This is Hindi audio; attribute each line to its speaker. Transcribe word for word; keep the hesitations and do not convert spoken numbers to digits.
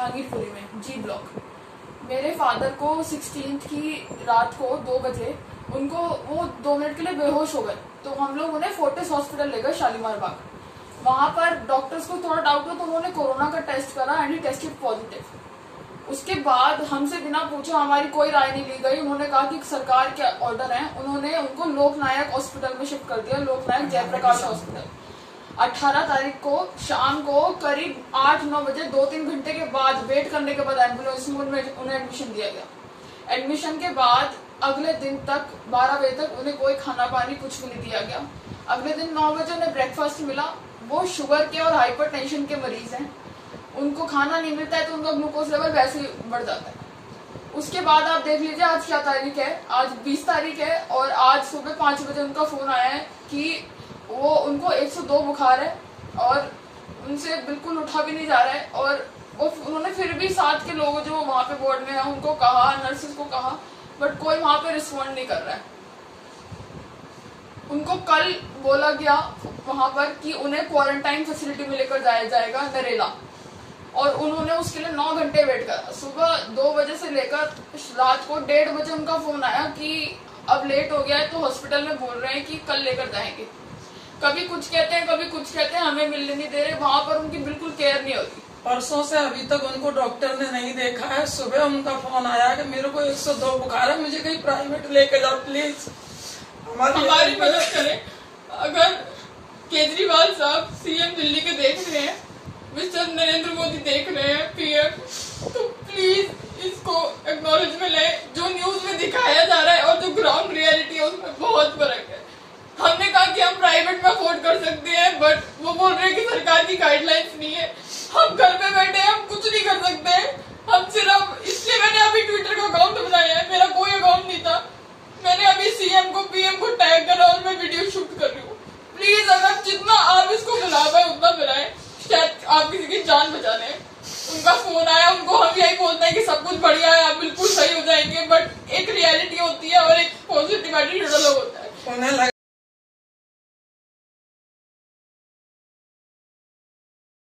Speaker 1: जहांगीरपुरी में जी ब्लॉक। मेरे फादर को सिक्सटीन की रात को दो बजे उनको वो दो मिनट के लिए बेहोश हो गए, तो हम लोग उन्हें फोर्टिस हॉस्पिटल ले गए शालीमार बाग। वहां पर डॉक्टर्स को थोड़ा डाउट हुआ तो उन्होंने कोरोना का टेस्ट करा एंड ही टेस्टेड पॉजिटिव। उसके बाद हमसे बिना पूछे हमारी कोई राय नहीं ली गई। उन्होंने कहा कि सरकार के ऑर्डर है, उन्होंने उनको लोकनायक हॉस्पिटल में शिफ्ट कर दिया, लोकनायक जयप्रकाश हॉस्पिटल। अठारह तारीख को शाम को करीब आठ नौ बजे दो तीन घंटे के बाद वेट करने के बाद एम्बुलेंस में उन्हें एडमिशन दिया गया। एडमिशन के बाद अगले दिन तक बारह बजे तक उन्हें कोई खाना पानी कुछ भी नहीं दिया गया। अगले दिन नौ बजे उन्हें ब्रेकफास्ट मिला। वो शुगर के और हाइपरटेंशन के मरीज हैं, उनको खाना नहीं मिलता है तो उनका ग्लूकोज लेवल वैसे ही बढ़ जाता है। उसके बाद आप देख लीजिए आज क्या तारीख है, आज बीस तारीख है और आज सुबह पांच बजे उनका फोन आया है कि वो उनको एक सौ दो बुखार है और उनसे बिल्कुल उठा भी नहीं जा रहा है। और वो उन्होंने फिर भी साथ के लोग जो वहां पे बोर्ड में है उनको कहा, नर्सेस को कहा, बट कोई वहां पे रिस्पॉन्ड नहीं कर रहा है। उनको कल बोला गया वहां पर कि उन्हें क्वारंटाइन फैसिलिटी में लेकर जाया जाएगा नरेला, और उन्होंने उसके लिए नौ घंटे वेट करा। सुबह दो बजे से लेकर रात को डेढ़ बजे उनका फोन आया कि अब लेट हो गया है, तो हॉस्पिटल में बोल रहे हैं कि कल लेकर जाएंगे। कभी कुछ कहते हैं कभी कुछ कहते हैं, हमें मिलने नहीं दे रहे। वहां पर उनकी बिल्कुल केयर नहीं होती।
Speaker 2: परसों से अभी तक उनको डॉक्टर ने नहीं देखा है। सुबह उनका फोन आया कि मेरे को एक सौ दो बुखार है, मुझे कहीं प्राइवेट लेके जाओ प्लीज,
Speaker 1: हमारी मदद करें। अगर केजरीवाल साहब सीएम दिल्ली के देख रहे हैं, मिस्टर नरेंद्र मोदी देख रहे हैं पीएम, तो प्लीज इसको एक्नॉलेज में लें। जो न्यूज में दिखाया जा रहा है और जो ग्राउंड रियलिटी है उसमें बहुत फर्क है। हमने कहा कि हम प्राइवेट में अफोर्ड कर सकते हैं, बट वो बोल रहे हैं कि सरकार की गाइडलाइंस नहीं है। हम घर पे बैठे हैं, हम कुछ नहीं कर सकते हैं। हम सिर्फ इसलिए मैंने अभी ट्विटर का अकाउंट बनाया है, मेरा कोई अकाउंट नहीं था। मैंने अभी सीएम को पीएम को टैग करा और मैं वीडियो शूट कर रही हूँ। प्लीज अगर जितना आप इसको बुलावा है उतना बुलाएं, शायद आप किसी की जान बचा लें। उनका फोन आया, उनको हम यही बोलते हैं कि सब कुछ